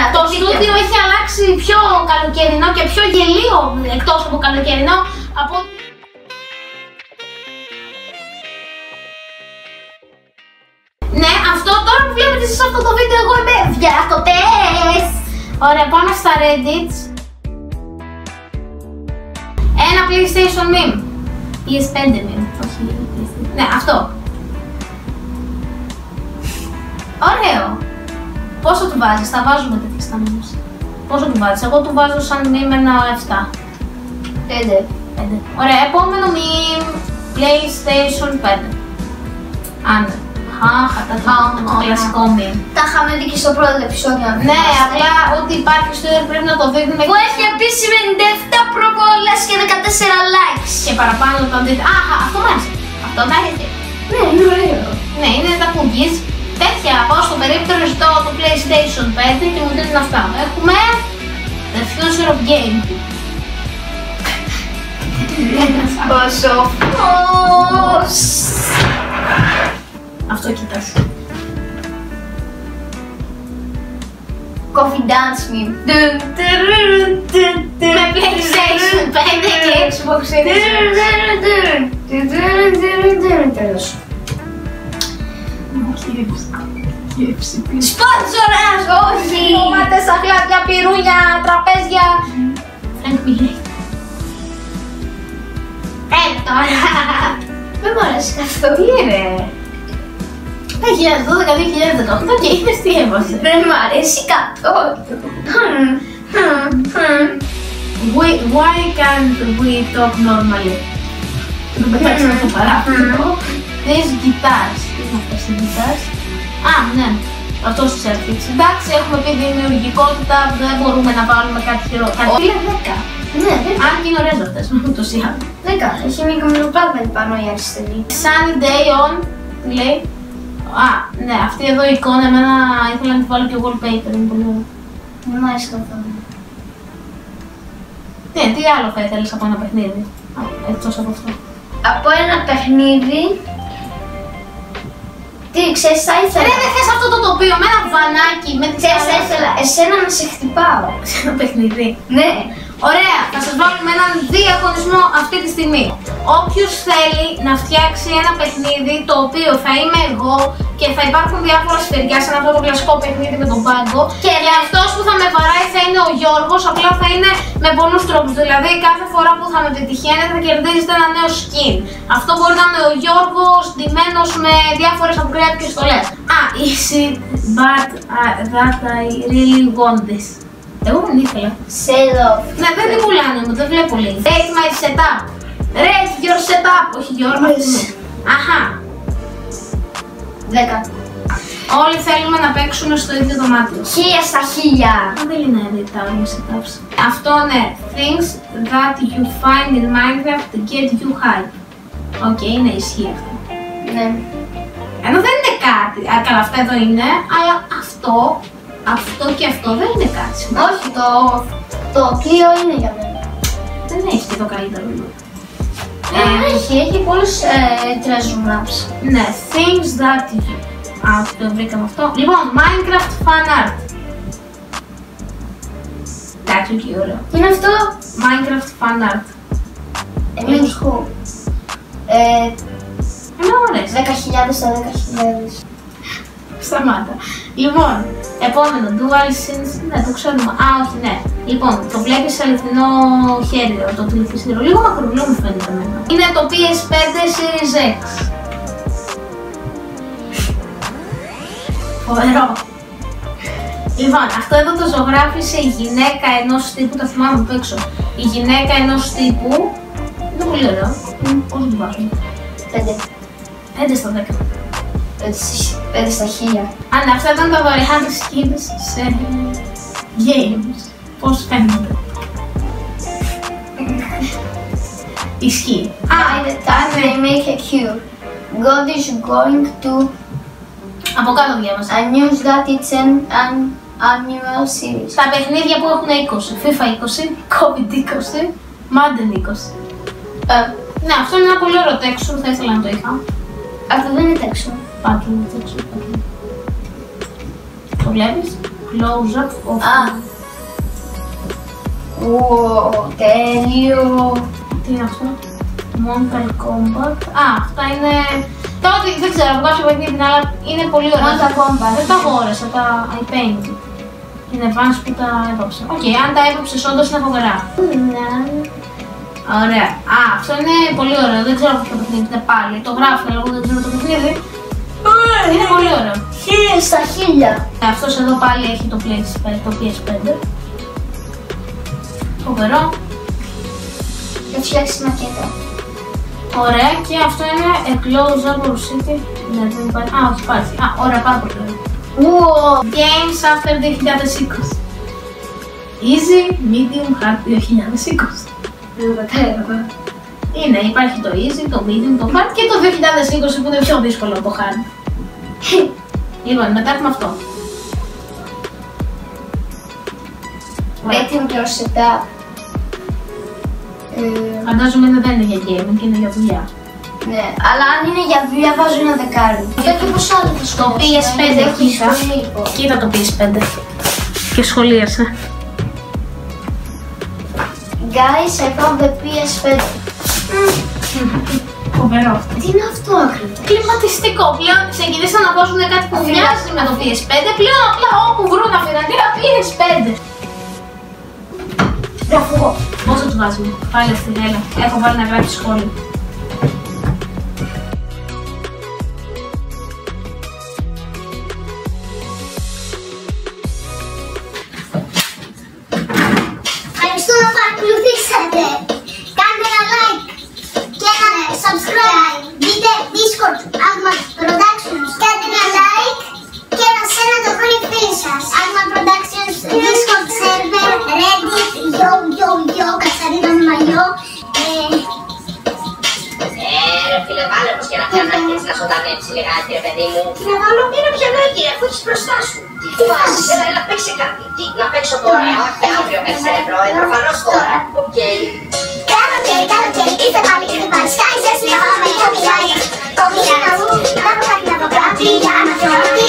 Το στούντιο έχει αλλάξει πιο καλοκαιρινό και πιο γελίο εκτός από καλοκαιρινό από... Ναι, αυτό τώρα που βλέπετε εσείς αυτό το βίντεο, εγώ είμαι διακοπές. Ωραία, πάμε στα Reddits. Ένα PlayStation meme. PS5 meme, όχι PlayStation. Ναι, αυτό. Ωραίο. Πόσο του βάζεις, θα βάζουμε τέτοια στα memes. Πόσο του βάζεις, εγώ του βάζω σαν meme ένα 7. 5. Ωραία, επόμενο meme. PlayStation 5. Άντε. Το κλασικό meme. Τα είχαμε δει και στο πρώτο επεισόδιο. Ναι, απλά ό,τι υπάρχει στο ίδιο πρέπει να το δείτε. Που έχει επίσης 97 προβολές και 14 likes. Και παραπάνω το δείτε. Αχ, αυτό μ' άρεσε. Αυτό θα έχετε. Ναι, είναι ωραίο. Ναι, είναι τα cookies. Τέτοια πάω στο περίπτερο, ζητώ το PlayStation 5 και μου δίνουν αυτά. Έχουμε The Future of Game. Ο σοφός. Αυτό κοιτάς. Coffee dance meme. Με PlayStation 5 και Xbox Series. Σπόνσορας, όχι! Τομάτες, σαχλάδια, πυρούνια, τραπέζια. Frank Miller. Τώρα. Δεν μου αρέσει καθόλου. Τι είναι? 2012-2018 και είπες τι έβασε. Δεν μου αρέσει καθόλου. Why can't we talk normally? Το πετάξαμε στο παράθυρο. These guitars. Τι είναι αυτές οι guitars? Α, ναι. Αυτός τους outfits. Εντάξει, έχουμε πει δημιουργικότητα, δεν μπορούμε να βάλουμε κάτι χειρότερο. Είναι 10. Ναι, Αν και είναι ωραίες αυτές, ούτως ή άλλως. 10. Έχει μια καμιλοπλάσματα πάνω η αριστερή. Sunny day on, τι λέει. Α, ναι, αυτή εδώ η εικόνα, εμένα ήθελα να τη βάλω και wallpaper, είναι πολύ ωραία. Δεν μου αρέσει καθόλου. Ναι, τι άλλο θα ήθελες από ένα παιχνίδι, εκτός από αυτό? Από ένα παιχνίδι. Τι ξέρεις, θα ήθελα. Ρε, δεν θες αυτό το τοπίο με ένα βανάκι, με τις Ξέρεις, θα ήθελα εσένα να σε χτυπάω. σε ένα παιχνίδι. Ναι. Ωραία, θα σας βάλουμε έναν διαγωνισμό αυτή τη στιγμή. Όποιος θέλει να φτιάξει ένα παιχνίδι το οποίο θα είμαι εγώ και θα υπάρχουν διάφορα σφαιριά σαν αυτό το κλασικό παιχνίδι με τον πάγκο και αυτός που θα με βαράει θα είναι ο Γιώργος, απλά θα είναι με πολλούς τρόπους. Δηλαδή κάθε φορά που θα με πετυχαίνετε θα κερδίζετε ένα νέο skin. Αυτό μπορεί να είναι ο Γιώργος ντυμένος με διάφορες upgrade και στολές. Is it but that I really want this? Εγώ δεν ήθελα. Sale off. Ναι, δεν την πουλάνε μου, δεν βλέπω λέει. Rate my setup. Rate your setup. Όχι your Αχα. 10. Όλοι θέλουμε να παίξουμε στο ίδιο δωμάτιο. 1000 στα 1000. Δεν είναι rate our setups. Αυτό ναι. Things that you find in Minecraft get you hype. Οκ, είναι ισχύει αυτό. Ναι. Ενώ δεν είναι κάτι. Καλά, αυτά εδώ είναι, αλλά αυτό και αυτό δεν είναι κάτι σημαντικό. Όχι, το πλοίο είναι για μένα. Δεν έχει και το καλύτερο λόγο. Έχει πολλούς treasure maps. Ναι, things that you... το βρήκαμε αυτό. Λοιπόν, Minecraft fan art. Εντάξει, και ωραίο. Τι είναι αυτό? Minecraft fan art. Εμείς χω. Είναι ωραίες. 10.000 στα 10.000. Σταμάτα. Λοιπόν, επόμενο, DualSense, ναι, το ξέρουμε. Α, όχι, ναι. Λοιπόν, το βλέπεις σε αληθινό χέρι, το τηλεφυσίρο. Λίγο μακρουλό μου φαίνεται εμένα. Είναι το PS5 Series X. Φοβερό. Λοιπόν, αυτό εδώ το ζωγράφισε η γυναίκα ενός τύπου, τα θυμάμαι απ' έξω. Η γυναίκα ενός τύπου. Είναι πολύ ωραίο. Πόσο του βάζουμε? 5 στα 10. 5 στα 1000. Αν αυτά ήταν τα δωρεάν skins σε games, πώς φαίνεται? Ισχύει. By the time they make a cure, God is going to Από κάτω διάβασα. announce that it's an annual series. Τα παιχνίδια που έχουν 20, FIFA 20, COVID 20, Madden 20. Ναι, αυτό είναι ένα πολύ ωραίο texture, θα ήθελα να το είχα. Αυτό δεν είναι texture. Πάκι είναι texture, πάκι. Το βλέπεις? Close-up of... τέλειο. Τι είναι αυτό? Mortal Kombat. Αυτά είναι... Τώρα δεν ξέρω από κάποιο παιχνίδι, αλλά είναι πολύ ωραία. Mortal Kombat. Δεν τα αγόρασα, τα iPaint. Είναι vans που τα έβαψα. Οκ, αν τα έβαψες όντως είναι φοβερά. Ωραία. Αυτό είναι πολύ ωραίο. Δεν ξέρω ποιο παιχνίδι είναι πάλι. Το γράφει, αλλά εγώ δεν ξέρω το παιχνίδι. Είναι πολύ ωραίο. 1000 στα 1000. Αυτός εδώ πάλι έχει το PS5. Φοβερό. Θα φτιάξει μακέτα. Ωραία, και αυτό είναι A Close-up of City. Ναι, δεν υπάρχει. Όχι, υπάρχει. Ωραία, πάρα πολύ ωραία. Games After 2020. Easy, Medium, Hard 2020. Δεν κατάλαβα. Είναι, υπάρχει το Easy, το Medium, το Hard και το 2020 που είναι πιο δύσκολο από το Hard. Λοιπόν, μετά έχουμε αυτό. Έτοιμο το setup. Φαντάζομαι δεν είναι για gaming, είναι για δουλειά. Ναι, αλλά αν είναι για δουλειά βάζω ένα δεκάρι. Αυτό και πώς άλλο θα Το PS5 κοίτα. Κοίτα το PS5. Και σχολίασε. Guys, I found the PS5. Φοβερό αυτό. Τι είναι αυτό ακριβώς? Κλιματιστικό. Πλέον ξεκινήσαν να βάζουν κάτι που μοιάζει με το PS5. Πλέον απλά όπου βρουν αφιερατήρα PS5. Μπράβο. Πόσο του βάζουμε? Πάλι αυτή, έλα. Έχω βάλει να γράψει σχόλιο. Ευχαριστούμε που παρακολουθήσατε. Κάντε ένα like και ένα subscribe. Μπείτε Discord, Agma Productions. Κάντε ένα like και ένα share το βρουν οι φίλοι σας. Agma Productions, Discord server, Reddit, yo, κατσαρίδα με μαλλιό. Ρε φίλε, βάλε πως και ένα πιανάκι έτσι να ζωντανέψει λιγάκι, ρε παιδί μου. Τι να βάλω? Ένα πιανάκι, αφού έχεις μπροστά σου. Τι βάζεις, έλα παίξε κάτι. Τι, να παίξω τώρα, όχι αύριο παίξε, προφανώς τώρα. Οκ. Καλοκαίρι, ήρθε πάλι και δεν πάρεις. Κάνεις έτσι να πάμε, το μιλάει. Το μιλάει, να μου, να πω κάτι να το κρατεί, για να το